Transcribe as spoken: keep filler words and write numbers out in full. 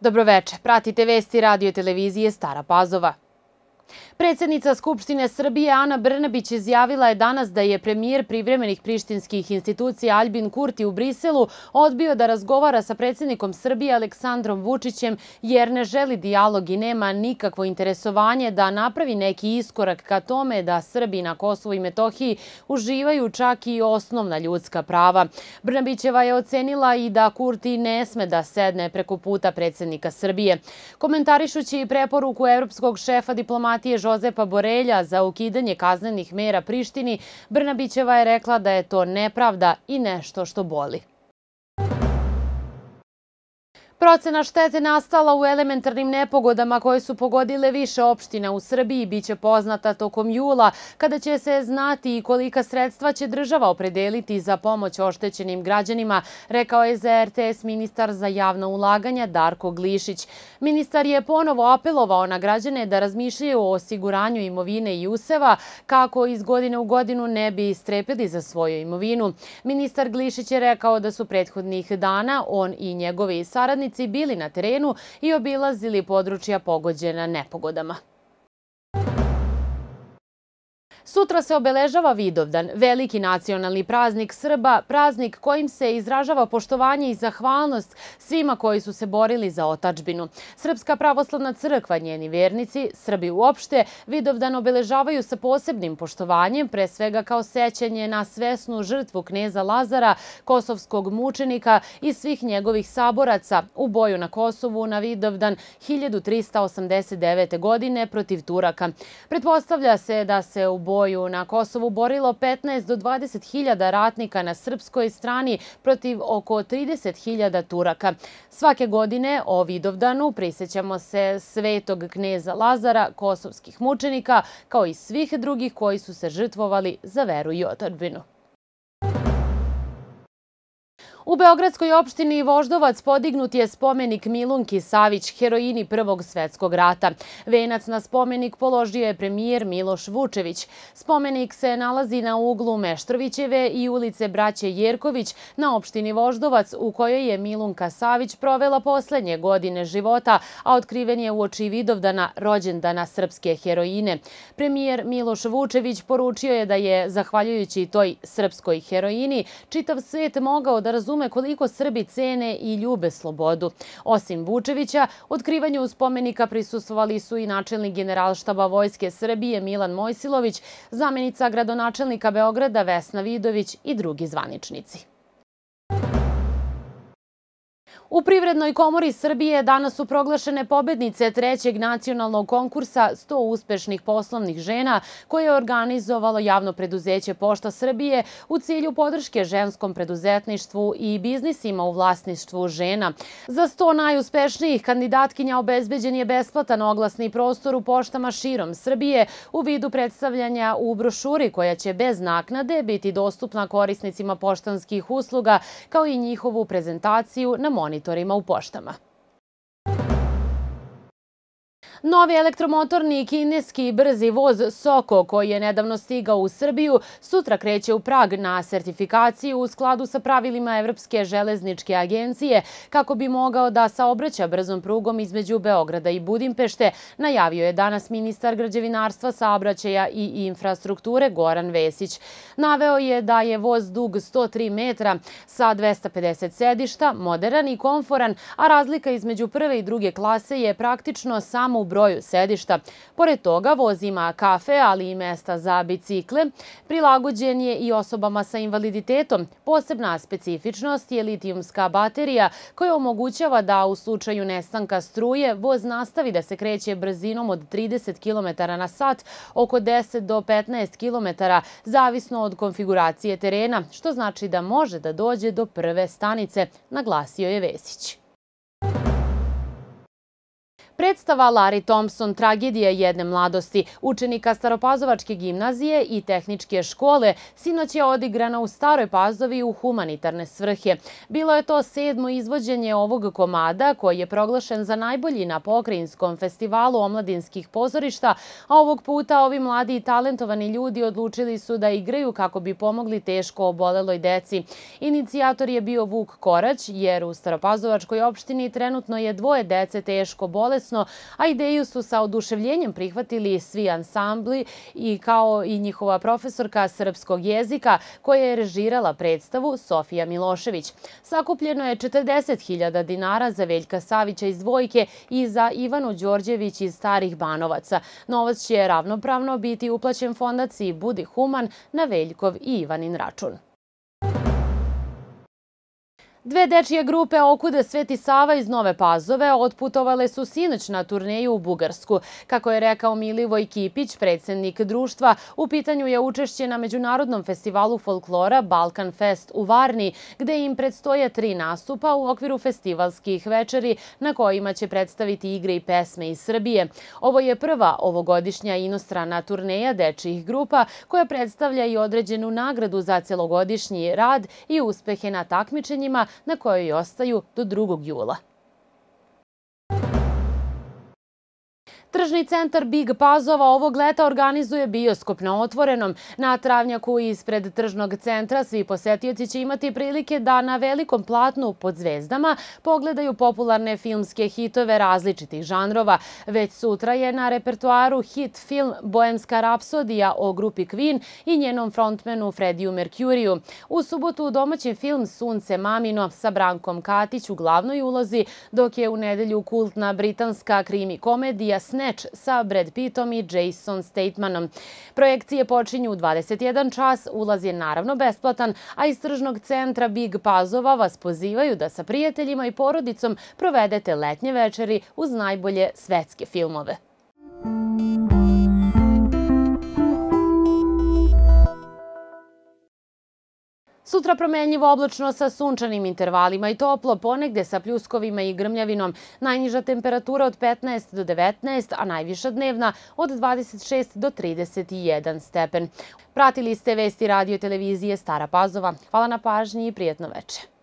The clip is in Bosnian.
Dobroveče, pratite vesti radio televizije Stara Pazova. Predsjednica Skupštine Srbije Ana Brnabić izjavila je danas da je premijer privremenih prištinskih institucija Aljbin Kurti u Briselu odbio da razgovara sa predsjednikom Srbije Aleksandrom Vučićem jer ne želi dijalog i nema nikakvo interesovanje da napravi neki iskorak ka tome da Srbi na Kosovu i Metohiji uživaju čak i osnovna ljudska prava. Brnabićeva je ocenila i da Kurti ne sme da sedne preko puta predsjednika Srbije. Komentarišući preporuku evropskog šefa diplomatije Jozepa Borelja za ukidanje kaznenih mera Prištini, Brnabićeva je rekla da je to nepravda i nešto što boli. Procena štete nastala u elementarnim nepogodama koje su pogodile više opština u Srbiji biće poznata tokom jula, kada će se znati kolika sredstva će država opredeliti za pomoć oštećenim građanima, rekao je za er te es ministar za javna ulaganja Darko Glišić. Ministar je ponovo apelovao na građane da razmišljaju o osiguranju imovine i useva kako iz godine u godinu ne bi strepili za svoju imovinu. Ministar Glišić je rekao da su prethodnih dana on i njegovi saradnici bili na terenu i obilazili područja pogođena nepogodama. Sutra se obeležava Vidovdan, veliki nacionalni praznik Srba, praznik kojim se izražava poštovanje i zahvalnost svima koji su se borili za otadžbinu. Srpska pravoslavna crkva, njeni vernici, Srbi uopšte, Vidovdan obeležavaju sa posebnim poštovanjem, pre svega kao sećanje na svesnu žrtvu kneza Lazara, kosovskog mučenika i svih njegovih saboraca u boju na Kosovu na Vidovdan hiljadu trista osamdeset devete. godine protiv Turaka. Pretpostavlja se da se u boju na Kosovu borilo petnaest do dvadeset hiljada ratnika na srpskoj strani protiv oko trideset hiljada Turaka. Svake godine o Vidovdanu prisjećamo se svetog kneza Lazara, kosovskih mučenika, kao i svih drugih koji su se žrtvovali za veru i otadžbinu. U beogradskoj opštini Voždovac podignut je spomenik Milunki Savić, heroini Prvog svetskog rata. Venac na spomenik položio je premijer Miloš Vučević. Spomenik se nalazi na uglu Meštrovićeve i ulice Braće Jerković na opštini Voždovac, u kojoj je Milunka Savić provela poslednje godine života, a otkriven je uoči Vidovdana, rođendana srpske heroine. Premijer Miloš Vučević poručio je da je, zahvaljujući toj srpskoj heroini, čitav svet mogao da razume koliko Srbi cene i ljube slobodu. Osim Vučevića, otkrivanju spomenika prisustvovali su i načelnik Generalštaba Vojske Srbije Milan Mojsilović, zamenica gradonačelnika Beograda Vesna Vidović i drugi zvaničnici. U Privrednoj komori Srbije danas su proglašene pobednice trećeg nacionalnog konkursa sto uspešnih poslovnih žena koje je organizovalo javno preduzeće Pošta Srbije u cilju podrške ženskom preduzetništvu i biznisima u vlasništvu žena. Za sto najuspešnijih kandidatkinja obezbeđen je besplatan oglasni prostor u poštama širom Srbije u vidu predstavljanja u brošuri koja će bez naknade biti dostupna korisnicima poštanskih usluga kao i njihovu prezentaciju na monitorima u poštama. Novi elektromotorni kineski brzi voz Soko, koji je nedavno stigao u Srbiju, sutra kreće u Prag na sertifikaciju u skladu sa pravilima Evropske železničke agencije kako bi mogao da saobraća brzom prugom između Beograda i Budimpešte, najavio je danas ministar građevinarstva, saobraćaja i infrastrukture Goran Vesić. Naveo je da je voz dug sto tri metra sa dvesta pedeset sedišta, moderan i komforan, a razlika između prve i druge klase je praktično samo u broju sedišta. Pored toga, voz ima kafe, ali i mesta za bicikle. Prilagođen je i osobama sa invaliditetom. Posebna specifičnost je litijumska baterija koja omogućava da u slučaju nestanka struje voz nastavi da se kreće brzinom od trideset kilometara na sat, oko deset do petnaest kilometara, zavisno od konfiguracije terena, što znači da može da dođe do prve stanice, naglasio je Vesić. Predstava Larry Thompson, tragedija jedne mladosti, učenika Staropazovačke gimnazije i tehničke škole, sinoć je odigrana u Staroj Pazovi u humanitarne svrhe. Bilo je to sedmo izvođenje ovog komada koji je proglašen za najbolji na Pokrajinskom festivalu omladinskih pozorišta, a ovog puta ovi mladi i talentovani ljudi odlučili su da igraju kako bi pomogli teško oboleloj deci. Inicijator je bio Vuk Korać, jer u Staropazovačkoj opštini trenutno je dvoje dece teško bolesno, a ideju su sa oduševljenjem prihvatili svi ansambli i kao i njihova profesorka srpskog jezika koja je režirala predstavu Sofija Milošević. Sakupljeno je četrdeset hiljada dinara za Veljka Savića iz Dvojke i za Ivanu Đorđević iz Starih Banovaca. Novac će ravnopravno biti uplaćen fondaciji Budi human na Veljkov i Ivanin račun. Dve dečije grupe Okude Sveti Sava iz Nove Pazove otputovale su sinoć na turneju u Bugarsku. Kako je rekao Milivoj Kipić, predsjednik društva, u pitanju je učešće na Međunarodnom festivalu folklora Balkan Fest u Varni, gde im predstoje tri nastupa u okviru festivalskih večeri na kojima će predstaviti igre i pesme iz Srbije. Ovo je prva ovogodišnja inostrana turneja dečijih grupa koja predstavlja i određenu nagradu za celogodišnji rad i uspehe na takmičenjima na kojoj ostaju do drugog jula. Tržni centar Big Pazova ovog leta organizuje bioskop na otvorenom. Na travnjaku ispred tržnog centra svi posetioci će imati prilike da na velikom platnu pod zvezdama pogledaju popularne filmske hitove različitih žanrova. Već sutra je na repertoaru hit film Boemska rapsodija o grupi Queen i njenom frontmenu Freddiju Mercuriju. U subotu domaći film Sunce mamino sa Brankom Katić u glavnoj ulozi, dok je u nedelju kultna britanska krimi komedija Snatch sa Brad Pittom i Jason Statemanom. Projekcije počinju u dvadeset jedan čas, ulaz je naravno besplatan, a iz tržnog centra Big Pazova vas pozivaju da sa prijateljima i porodicom provedete letnje večeri uz najbolje svetske filmove. Sutra promenljivo oblačno sa sunčanim intervalima i toplo, ponegde sa pljuskovima i grmljavinom. Najniža temperatura od petnaest do devetnaest, a najviša dnevna od dvadeset šest do trideset jedan stepen. Pratili ste vesti radio televizije Stara Pazova. Hvala na pažnji i prijetno veče.